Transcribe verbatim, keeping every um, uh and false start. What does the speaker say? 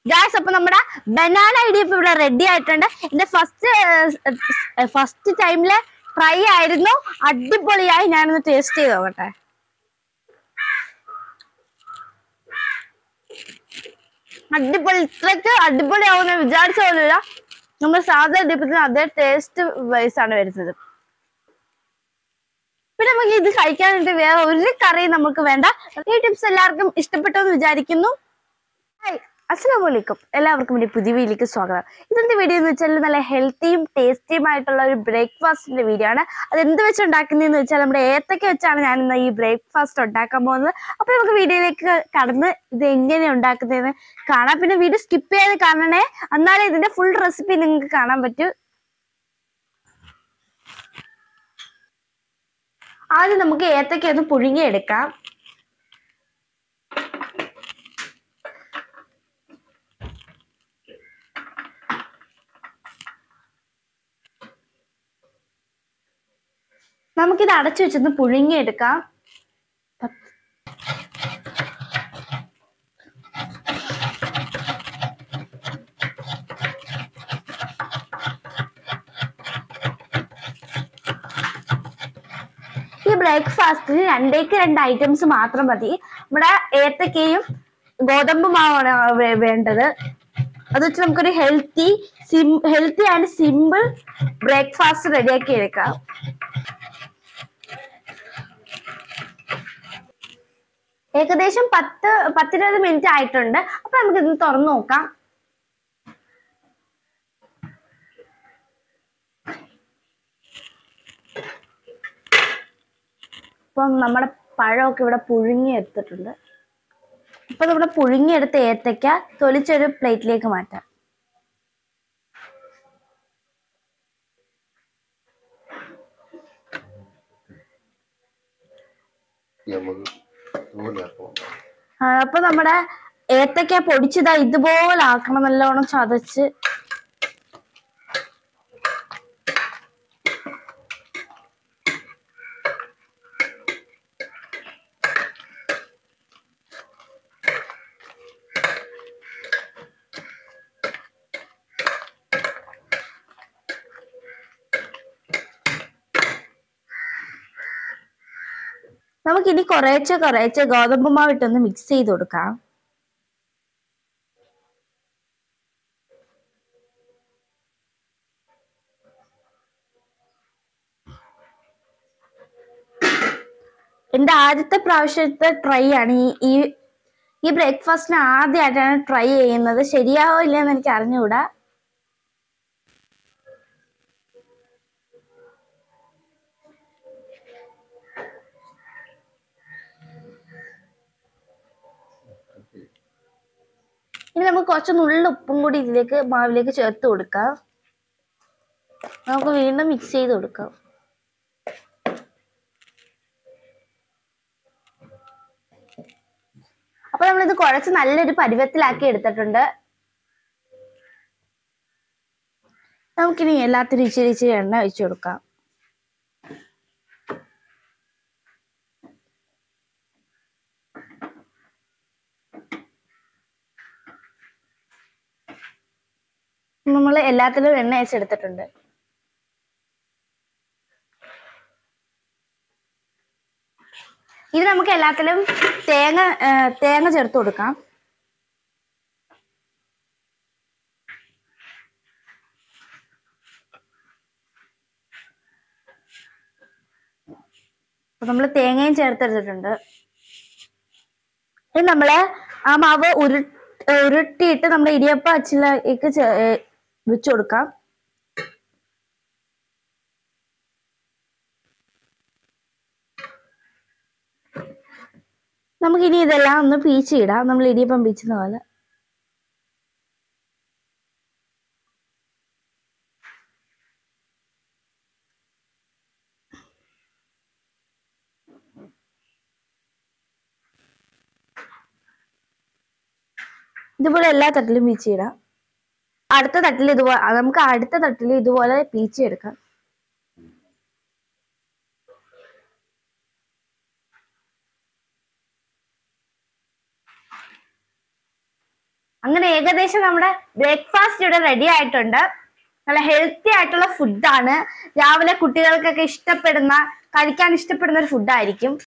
Guys അപ്പൊ നമ്മുടെ banana idiyappam ഇവിടെ റെഡി ആയിട്ടുണ്ട്. എന്റെ ഫസ്റ്റ് ഫസ്റ്റ് ടൈമില് ട്രൈ ആയിരുന്നു, അടിപൊളിയായി. ഞാനൊന്ന് ടേസ്റ്റ് ചെയ്ത് നോക്കട്ടെ. അടിപൊളി, ഇത്രയ്ക്ക് അടിപൊളിയാവുന്ന വിചാരിച്ച പോലില്ല. നമ്മൾ സാധാരണ ഇടിയപ്പത്തിന് അതേ ടേസ്റ്റ് വൈസ് ആണ് വരുന്നത്. പിന്നെ നമുക്ക് ഇത് കഴിക്കാനായിട്ട് വേറെ ഒരു കറി നമുക്ക് വേണ്ട. ഈ ടിപ്സ് എല്ലാവർക്കും ഇഷ്ടപ്പെട്ടു എന്ന് വിചാരിക്കുന്നു. ഹായ്, അസ്സലാമു അലൈക്കും. എല്ലാവർക്കും എൻ്റെ പുതിയ വീഡിയോയിലേക്ക് സ്വാഗതം. ഇന്നത്തെ വീഡിയോ എന്ന് വെച്ചാൽ നല്ല ഹെൽത്തിയും ടേസ്റ്റിയും ആയിട്ടുള്ള ഒരു ബ്രേക്ക്ഫാസ്റ്റിന്റെ വീഡിയോ ആണ്. അത് എന്ത് വെച്ച് ഉണ്ടാക്കുന്നതെന്ന് വെച്ചാൽ നമ്മുടെ ഏത്തക്ക വെച്ചാണ് ഞാൻ ഇന്ന് ഈ ബ്രേക്ക്ഫാസ്റ്റ് ഉണ്ടാക്കാൻ പോകുന്നത്. അപ്പൊ നമുക്ക് വീഡിയോയിലേക്ക് കടന്ന് ഇത് എങ്ങനെയാണ് ഉണ്ടാക്കുന്നതെന്ന് കാണാം. പിന്നെ വീഡിയോ സ്കിപ്പ് ചെയ്യാതെ കാണണേ, എന്നാലേ ഇതിന്റെ ഫുൾ റെസിപ്പി നിങ്ങൾക്ക് കാണാൻ പറ്റൂ. ആദ്യം നമുക്ക് ഏത്തക്ക ഒന്ന് പുഴുങ്ങിയെടുക്കാം. നമുക്കിത് അടച്ചു വെച്ചൊന്ന് പുഴുങ്ങിയെടുക്കാം. ഈ ബ്രേക്ക്ഫാസ്റ്റിന് രണ്ടേക്ക് രണ്ട് ഐറ്റംസ് മാത്രം മതി. നമ്മുടെ ഏത്തക്കയും ഗോതമ്പ് മാവാണ് വേണ്ടത്. അത് വെച്ച് നമുക്കൊരു healthy sim healthy and simple breakfast റെഡിയാക്കി എടുക്കാം. ഏകദേശം പത്ത് പത്തിരുപത് മിനിറ്റ് ആയിട്ടുണ്ട്. അപ്പൊ നമുക്ക് ഇത് തുറന്നു നോക്കാം. ഇപ്പം നമ്മുടെ പഴമൊക്കെ ഇവിടെ പുഴുങ്ങി എടുത്തിട്ടുണ്ട്. ഇപ്പൊ നമ്മുടെ പുഴുങ്ങിയെടുത്ത ഏത്തക്ക തൊലിച്ചൊരു പ്ലേറ്റിലേക്ക് മാറ്റാം. അപ്പൊ നമ്മുടെ ഏത്തക്ക പൊടിച്ചതാ ഇതുപോലെ ആക്കണം, നല്ലോണം ചതച്ച്. നമുക്കിനി കുറേശ്ശെ കുറേശ്ശെ ഗോതമ്പ് മാവ് ഇട്ടൊന്ന് മിക്സ് ചെയ്ത് കൊടുക്കാം. എന്റെ ആദ്യത്തെ പ്രാവശ്യത്തെ ട്രൈ ആണ് ഈ ഈ ബ്രേക്ക്ഫാസ്റ്റിന് ആദ്യമായിട്ടാണ് ട്രൈ ചെയ്യുന്നത്. ശരിയാവോ ഇല്ലെന്ന് എനിക്ക് അറിഞ്ഞുകൂടാ. ഇനി നമുക്ക് കുറച്ച് നുള്ളിൽ ഉപ്പും കൂടി ഇതിലേക്ക് മാവിലേക്ക് ചേർത്ത് കൊടുക്കാം. നമുക്ക് വീണ്ടും മിക്സ് ചെയ്ത് കൊടുക്കാം. അപ്പൊ നമ്മളിത് കുഴച്ച് നല്ലൊരു പരുവത്തിലാക്കി എടുത്തിട്ടുണ്ട്. നമുക്കിനി എല്ലാത്തിനും ഇച്ചിരി ഇച്ചിരി എണ്ണ ഒഴിച്ചു കൊടുക്കാം. നമ്മൾ എല്ലാത്തിലും എണ്ണ ഒഴിച്ചെടുത്തിട്ടുണ്ട്. ഇത് നമുക്ക് എല്ലാത്തിലും തേങ്ങ തേങ്ങ ചേർത്ത് കൊടുക്കാം. അപ്പൊ നമ്മൾ തേങ്ങയും ചേർത്തെടുത്തിട്ടുണ്ട്. ഇത് നമ്മള് ആ മാവ് ഉരു ഉരുട്ടിയിട്ട് നമ്മുടെ ഇടിയപ്പ അച്ചിലേക്ക് വെച്ചു കൊടുക്കാം. നമുക്കിനി ഇതെല്ലാം ഒന്ന് പീച്ചിടാം, നമ്മൾ ഇടിയപ്പം പീച്ചുന്ന പോലെ. ഇതുപോലെ എല്ലാ തട്ടിലും പീച്ചിടാം. അടുത്ത തട്ടിൽ ഇതുപോലെ നമുക്ക് അടുത്ത തട്ടിൽ ഇതുപോലെ പീച്ചെടുക്കാം. അങ്ങനെ ഏകദേശം നമ്മുടെ ബ്രേക്ക്ഫാസ്റ്റ് ഇവിടെ റെഡി ആയിട്ടുണ്ട്. നല്ല ഹെൽത്തി ആയിട്ടുള്ള ഫുഡാണ്. രാവിലെ കുട്ടികൾക്കൊക്കെ ഇഷ്ടപ്പെടുന്ന കഴിക്കാൻ ഇഷ്ടപ്പെടുന്ന ഒരു ഫുഡായിരിക്കും.